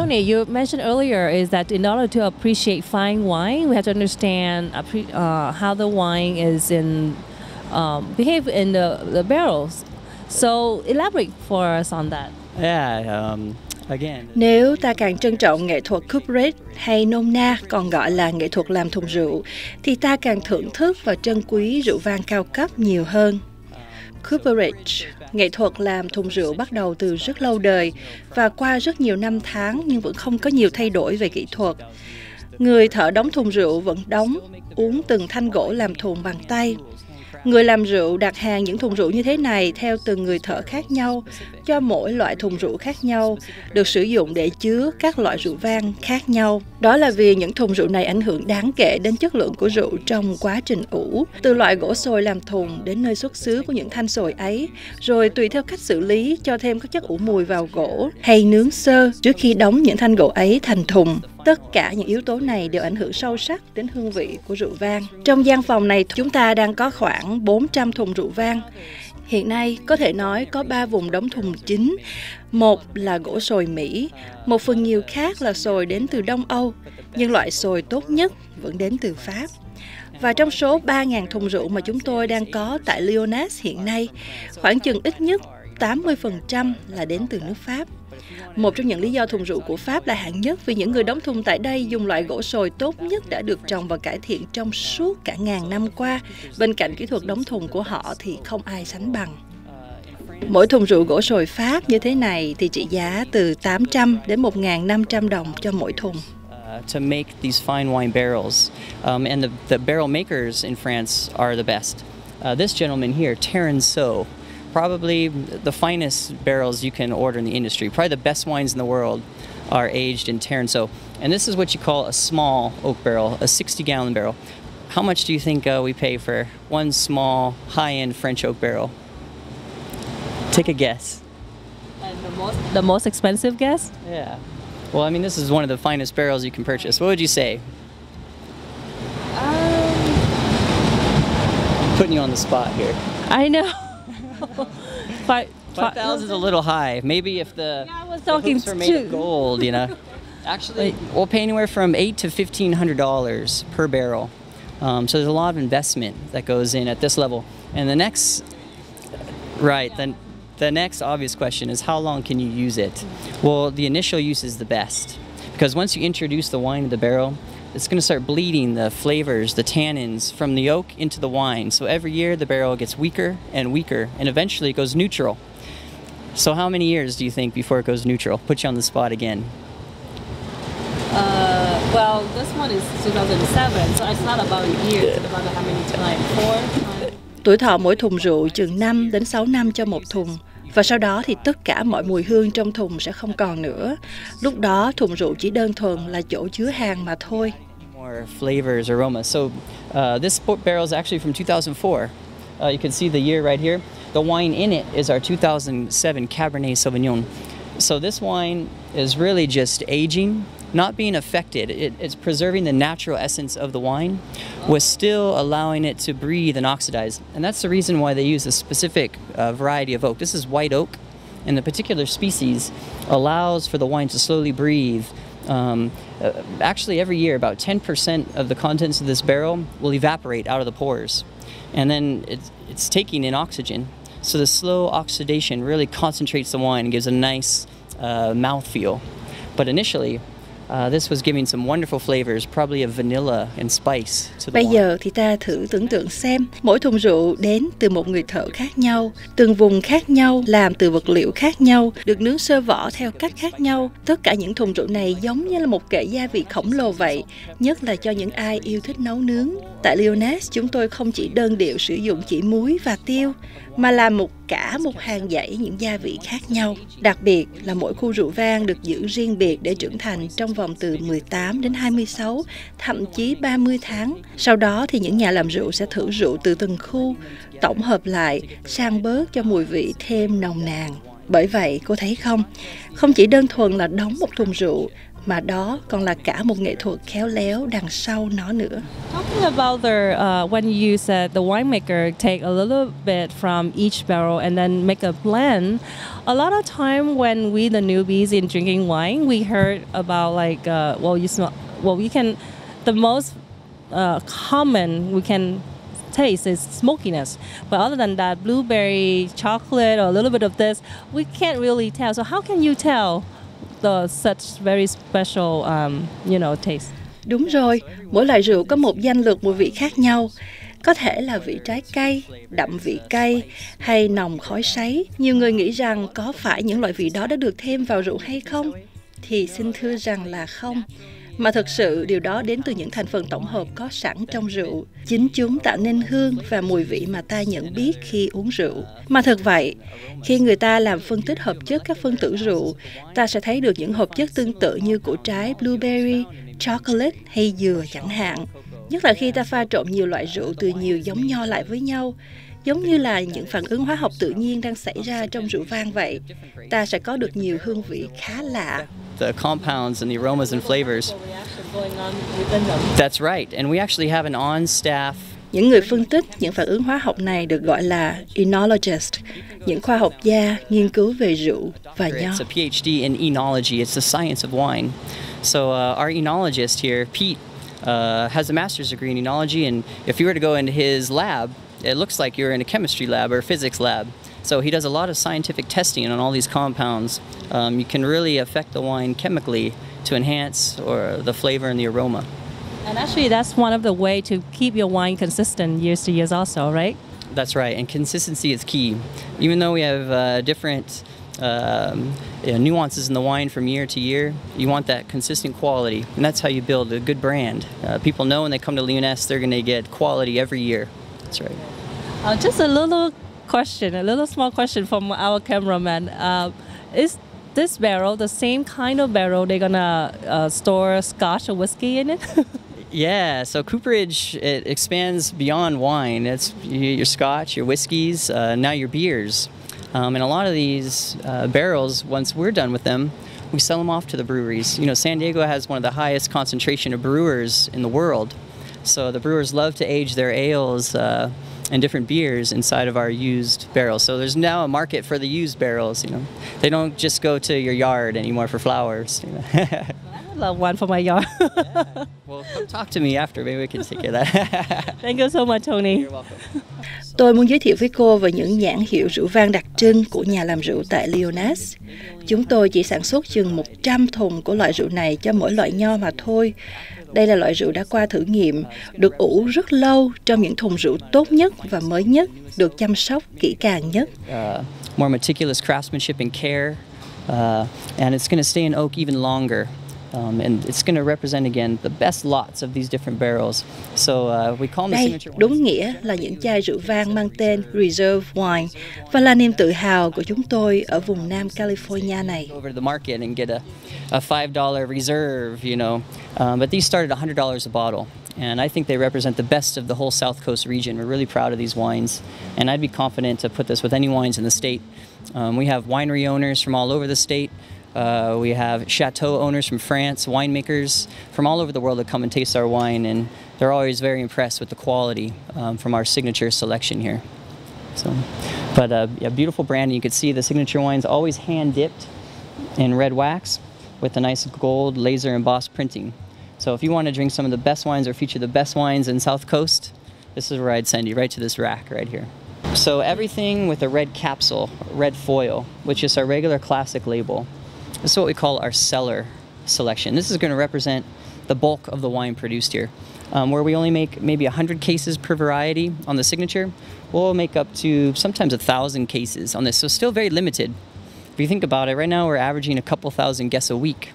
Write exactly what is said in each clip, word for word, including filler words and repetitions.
Tony, you mentioned earlier is that in order to appreciate fine wine, we have to understand uh, how the wine is in um, behave in the, the barrels. So elaborate for us on that. Yeah. Um, again. Nếu ta càng trân trọng nghệ thuật cooperage hay nôm na còn gọi là nghệ thuật làm thùng rượu, thì ta càng thưởng thức và trân quý rượu vang cao cấp nhiều hơn. Cooperage, nghệ thuật làm thùng rượu bắt đầu từ rất lâu đời và qua rất nhiều năm tháng nhưng vẫn không có nhiều thay đổi về kỹ thuật. Người thợ đóng thùng rượu vẫn đóng, uống từng thanh gỗ làm thùng bằng tay. Người làm rượu đặt hàng những thùng rượu như thế này theo từng người thợ khác nhau, cho mỗi loại thùng rượu khác nhau, được sử dụng để chứa các loại rượu vang khác nhau. Đó là vì những thùng rượu này ảnh hưởng đáng kể đến chất lượng của rượu trong quá trình ủ, từ loại gỗ sồi làm thùng đến nơi xuất xứ của những thanh sồi ấy, rồi tùy theo cách xử lý cho thêm các chất ủ mùi vào gỗ hay nướng sơ trước khi đóng những thanh gỗ ấy thành thùng. Tất cả những yếu tố này đều ảnh hưởng sâu sắc đến hương vị của rượu vang. Trong gian phòng này chúng ta đang có khoảng bốn trăm thùng rượu vang. Hiện nay có thể nói có ba vùng đóng thùng chính. Một là gỗ sồi Mỹ, một phần nhiều khác là sồi đến từ Đông Âu, nhưng loại sồi tốt nhất vẫn đến từ Pháp. Và trong số ba nghìn thùng rượu mà chúng tôi đang có tại Lyonesse hiện nay, khoảng chừng ít nhất tám mươi phần trăm là đến từ nước Pháp. Một trong những lý do thùng rượu của Pháp là hạng nhất vì những người đóng thùng tại đây dùng loại gỗ sồi tốt nhất đã được trồng và cải thiện trong suốt cả ngàn năm qua. Bên cạnh kỹ thuật đóng thùng của họ thì không ai sánh bằng. Mỗi thùng rượu gỗ sồi Pháp như thế này thì trị giá từ tám trăm đến một nghìn năm trăm đồng cho mỗi thùng. To make these fine wine barrels, um, and the, the barrel makers in France are the best. Uh, this gentleman here, Terenceau, probably the finest barrels you can order in the industry. Probably the best wines in the world are aged in Terenceau. And this is what you call a small oak barrel, a sixty gallon barrel. How much do you think uh, we pay for one small, high-end French oak barrel? Take a guess. And the most, the most expensive guess? Yeah. Well, I mean, this is one of the finest barrels you can purchase. What would you say? Um, Putting you on the spot here. I know. Five, Five thousand is a little high. Maybe if the, yeah, I was the talking hoops were made of too. gold, you know. Actually, we'll pay anywhere from eight to fifteen hundred dollars per barrel. Um, so there's a lot of investment that goes in at this level. And the next, right, then. The next obvious question is how long can you use it? Well, the initial use is the best because once you introduce the wine to the barrel, it's going to start bleeding the flavors, the tannins from the oak into the wine. So every year the barrel gets weaker and weaker and eventually it goes neutral. So how many years do you think before it goes neutral? Put you on the spot again. Uh, well, this one is two thousand seven, so it's not about a year, it's about how many times? Four times? Tuổi thọ mỗi thùng rượu chừng năm đến sáu năm cho một thùng. Và sau đó thì tất cả mọi mùi hương trong thùng sẽ không còn nữa. Lúc đó thùng rượu chỉ đơn thuần là chỗ chứa hàng mà thôi. More flavors, aromas. So uh, this barrel is actually from two thousand four. Uh, you can see the year right here. The wine in it is our two thousand seven Cabernet Sauvignon. So this wine is really just aging, not being affected. It, it's preserving the natural essence of the wine with still allowing it to breathe and oxidize. And that's the reason why they use a specific uh, variety of oak. This is white oak, and the particular species allows for the wine to slowly breathe. Um, uh, actually, every year, about ten percent of the contents of this barrel will evaporate out of the pores. And then it's, it's taking in oxygen. So the slow oxidation really concentrates the wine and gives a nice uh, mouthfeel. But initially, Uh, this was giving some wonderful flavors, probably of vanilla and spice to the Bây wine. giờ thì ta thử tưởng tượng xem, mỗi thùng rượu đến từ một người thợ khác nhau, từng vùng khác nhau, làm từ vật liệu khác nhau, được nướng sơ vỏ theo cách khác nhau. Tất cả những thùng rượu này giống như là một kệ gia vị khổng lồ vậy, nhất là cho những ai yêu thích nấu nướng. Tại Lyonesse, chúng tôi không chỉ đơn điệu sử dụng chỉ muối và tiêu, mà làm một cả một hàng dãy những gia vị khác nhau. Đặc biệt là mỗi khu rượu vang được giữ riêng biệt để trưởng thành trong vòng từ mười tám đến hai mươi sáu, thậm chí ba mươi tháng. Sau đó thì những nhà làm rượu sẽ thử rượu từ từng khu, tổng hợp lại, sang bớt cho mùi vị thêm nồng nàn. Bởi vậy, cô thấy không? Không chỉ đơn thuần là đóng một thùng rượu, mà đó còn là cả một nghệ thuật khéo léo đằng sau nó nữa. Talking about the uh, when you said the winemaker take a little bit from each barrel and then make a blend, a lot of time when we the newbies in drinking wine, we heard about like uh, well you smell well we can the most uh, common we can taste is smokiness, but other than that, blueberry, chocolate, or a little bit of this, we can't really tell. So how can you tell the such very special, um, you know, taste? Đúng rồi, mỗi loại rượu có một danh lược mùi vị khác nhau. Có thể là vị trái cây, đậm vị cay hay nồng khói sấy. Nhiều người nghĩ rằng có phải những loại vị đó đã được thêm vào rượu hay không? Thì xin thưa rằng là không. Mà thực sự điều đó đến từ những thành phần tổng hợp có sẵn trong rượu. Chính chúng tạo nên hương và mùi vị mà ta nhận biết khi uống rượu. Mà thật vậy, khi người ta làm phân tích hợp chất các phân tử rượu, ta sẽ thấy được những hợp chất tương tự như của trái blueberry, chocolate hay dừa chẳng hạn. Nhất là khi ta pha trộn nhiều loại rượu từ nhiều giống nho lại với nhau, giống như là những phản ứng hóa học tự nhiên đang xảy ra trong rượu vang vậy, ta sẽ có được nhiều hương vị khá lạ. The compounds and the aromas and flavors. That's right, and we actually have an on-staff. Những người phân tích những phản ứng hóa học này được gọi là enologist, những khoa học gia nghiên cứu về rượu và nho. It's a PhD in enology. It's the science of wine. So uh, our enologist here, Pete, uh, has a master's degree in enology, and if you were to go into his lab, it looks like you're in a chemistry lab or a physics lab. So he does a lot of scientific testing on all these compounds. Um, you can really affect the wine chemically to enhance or the flavor and the aroma. And actually, that's one of the way to keep your wine consistent years to years also, right? That's right, and consistency is key. Even though we have uh, different um, you know, nuances in the wine from year to year, you want that consistent quality, and that's how you build a good brand. Uh, people know when they come to Leoness, they're going to get quality every year. That's right. Uh, just a little question, a little small question from our cameraman. Uh, is this barrel the same kind of barrel they're gonna uh, store Scotch or whiskey in it? Yeah, so cooperage, it expands beyond wine. It's your Scotch, your whiskeys, uh, now your beers. Um, and a lot of these uh, barrels, once we're done with them, we sell them off to the breweries. You know, San Diego has one of the highest concentration of brewers in the world. So the brewers love to age their ales uh, and different beers inside of our used barrels. So there's now a market for the used barrels, you know. They don't just go to your yard anymore for flowers. You know. I would love one for my yard. Yeah. Well, come talk to me after. Maybe we can take care of that. Thank you so much, Tony. You're welcome. Tôi muốn giới thiệu với cô về những nhãn hiệu rượu vang đặc trưng của nhà làm rượu tại Leoness. Chúng tôi chỉ sản xuất chừng một trăm thùng của loại rượu này cho mỗi loại nho mà thôi. Đây là loại rượu đã qua thử nghiệm, được ủ rất lâu trong những thùng rượu tốt nhất và mới nhất, được chăm sóc kỹ càng nhất. Uh, more meticulous craftsmanship and care, uh, and it's going to stay in oak even longer. Um, and it's going to represent again the best lots of these different barrels. So uh, we call them the Đây signature wines. đúng nghĩa là những chai rượu vang mang tên Reserve Wine và là niềm tự hào của chúng tôi ở vùng Nam California này. Over to the market and get a, a five dollar reserve, you know. Um, but these start at one hundred dollars a bottle. And I think they represent the best of the whole South Coast region. We're really proud of these wines. And I'd be confident to put this with any wines in the state. Um, we have winery owners from all over the state. Uh, we have chateau owners from France, winemakers from all over the world that come and taste our wine, and they're always very impressed with the quality um, from our signature selection here. So, but uh, yeah, beautiful brand. You can see the signature wines always hand dipped in red wax with a nice gold laser embossed printing. So if you want to drink some of the best wines or feature the best wines in South Coast, this is where I'd send you, right to this rack right here. So everything with a red capsule, red foil, which is our regular classic label. This is what we call our cellar selection. This is going to represent the bulk of the wine produced here. Um, where we only make maybe one hundred cases per variety on the signature, we'll make up to sometimes one thousand cases on this. So still very limited. If you think about it, right now we're averaging a couple thousand guests a week.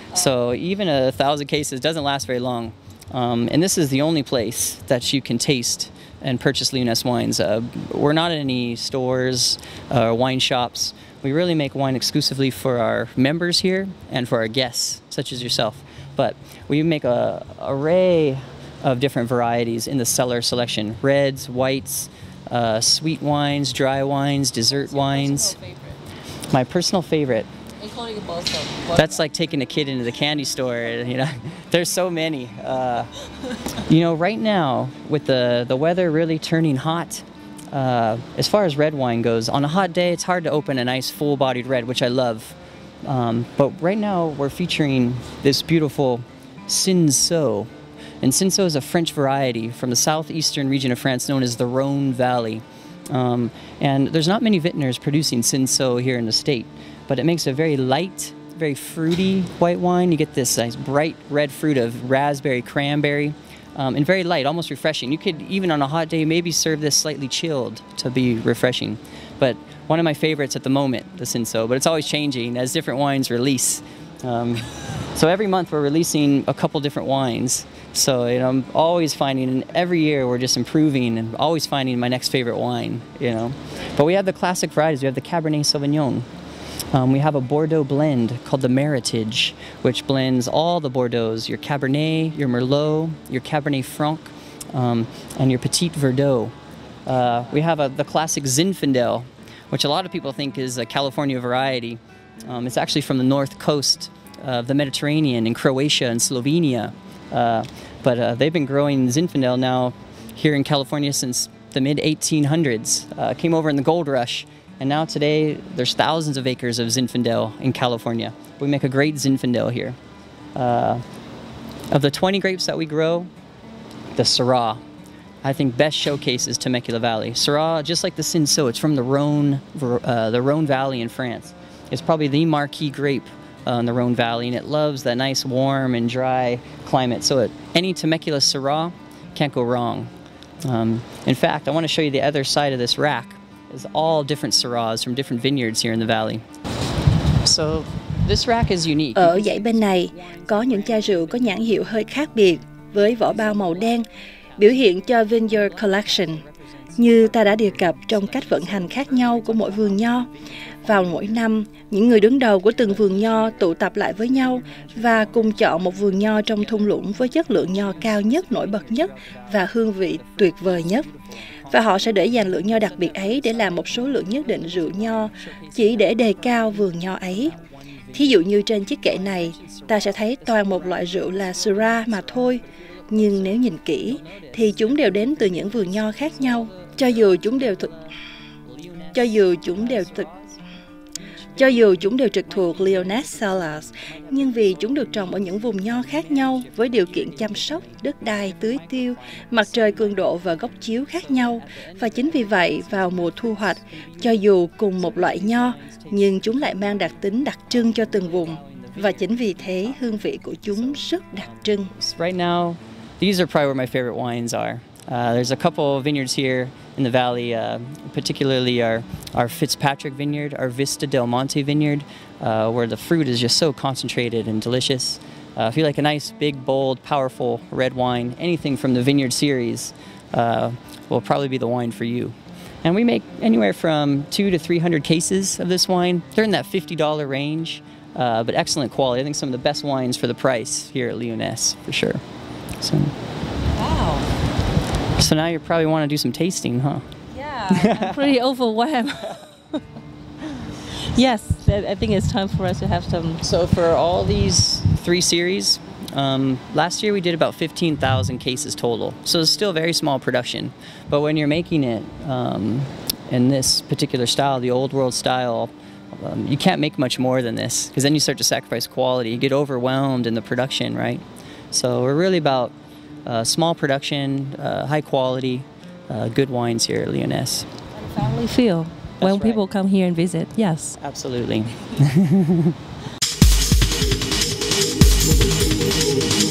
So even a thousand cases doesn't last very long. Um, and this is the only place that you can taste and purchase Leoness wines. Uh, we're not in any stores or uh, wine shops. We really make wine exclusively for our members here and for our guests, such as yourself. But we make a array of different varieties in the cellar selection: reds, whites, uh, sweet wines, dry wines, dessert wines. My personal favorite Including both. That's like taking a kid into the candy store. You know, there's so many. Uh, you know, right now with the the weather really turning hot, uh, as far as red wine goes, on a hot day it's hard to open a nice full-bodied red, which I love. Um, but right now we're featuring this beautiful Cinsault, and Cinsault is a French variety from the southeastern region of France known as the Rhone Valley. Um, and there's not many vintners producing Cinsault here in the state, but it makes a very light, very fruity white wine. You get this nice bright red fruit of raspberry, cranberry, um, and very light, almost refreshing. You could, even on a hot day, maybe serve this slightly chilled to be refreshing. But one of my favorites at the moment, the Cinsault, but it's always changing as different wines release. Um, so every month we're releasing a couple different wines. So, you know, I'm always finding, and every year we're just improving and always finding my next favorite wine, you know. But we have the classic varieties. We have the Cabernet Sauvignon. Um, we have a Bordeaux blend called the Meritage, which blends all the Bordeaux's, your Cabernet, your Merlot, your Cabernet Franc, um, and your Petit Verdot. Uh, we have a, the classic Zinfandel, which a lot of people think is a California variety. Um, it's actually from the north coast of the Mediterranean in Croatia and Slovenia. Uh, but uh, they've been growing Zinfandel now here in California since the mid eighteen hundreds. Uh, came over in the gold rush, and now today there's thousands of acres of Zinfandel in California. We make a great Zinfandel here. Uh, of the twenty grapes that we grow, the Syrah, I think, best showcases Temecula Valley. Syrah, just like the Cinsault, it's from the Rhone, uh, the Rhone Valley in France. It's probably the marquee grape Uh, in the Rhone Valley, and it loves that nice warm and dry climate. So it, any Temecula Syrah can't go wrong. Um, in fact, I want to show you the other side of this rack. Is all different Syrahs from different vineyards here in the valley. So this rack is unique. Ở dãy bên này có những chai rượu có nhãn hiệu hơi khác biệt với vỏ bao màu đen, biểu hiện cho Vineyard Collection. Như ta đã đề cập trong cách vận hành khác nhau của mỗi vườn nho. Vào mỗi năm, những người đứng đầu của từng vườn nho tụ tập lại với nhau và cùng chọn một vườn nho trong thung lũng với chất lượng nho cao nhất, nổi bật nhất và hương vị tuyệt vời nhất. Và họ sẽ để dành lượng nho đặc biệt ấy để làm một số lượng nhất định rượu nho chỉ để đề cao vườn nho ấy. Thí dụ như trên chiếc kệ này, ta sẽ thấy toàn một loại rượu là Syrah mà thôi. Nhưng nếu nhìn kỹ, thì chúng đều đến từ những vườn nho khác nhau. Cho dù chúng đều thực... Cho dù chúng đều thực... Cho dù chúng đều trực thuộc Lyonesse Cellars, nhưng vì chúng được trồng ở những vùng nho khác nhau với điều kiện chăm sóc, đất đai, tưới tiêu, mặt trời cường độ và góc chiếu khác nhau. Và chính vì vậy, vào mùa thu hoạch, cho dù cùng một loại nho, nhưng chúng lại mang đặc tính đặc trưng cho từng vùng. Và chính vì thế, hương vị của chúng rất đặc trưng. Right now, these are probably where my favorite wines are. Uh, there's a couple of vineyards here in the valley, uh, particularly our, our Fitzpatrick vineyard, our Vista Del Monte vineyard, uh, where the fruit is just so concentrated and delicious. Uh, if you like a nice, big, bold, powerful red wine, anything from the vineyard series uh, will probably be the wine for you. And we make anywhere from two to three hundred cases of this wine. They're in that fifty dollar range, uh, but excellent quality. I think some of the best wines for the price here at Lyonesse, for sure. So. Wow. So now you probably want to do some tasting, huh? Yeah, I'm pretty overwhelmed. Yes, I think it's time for us to have some. So for all these three series, um, last year we did about fifteen thousand cases total. So it's still very small production. But when you're making it um, in this particular style, the old world style, um, you can't make much more than this, because then you start to sacrifice quality. You get overwhelmed in the production, right? So we're really about Uh, small production, uh, high quality, uh, good wines here at Lyonesse. Family feel when right. people come here and visit. Yes. Absolutely.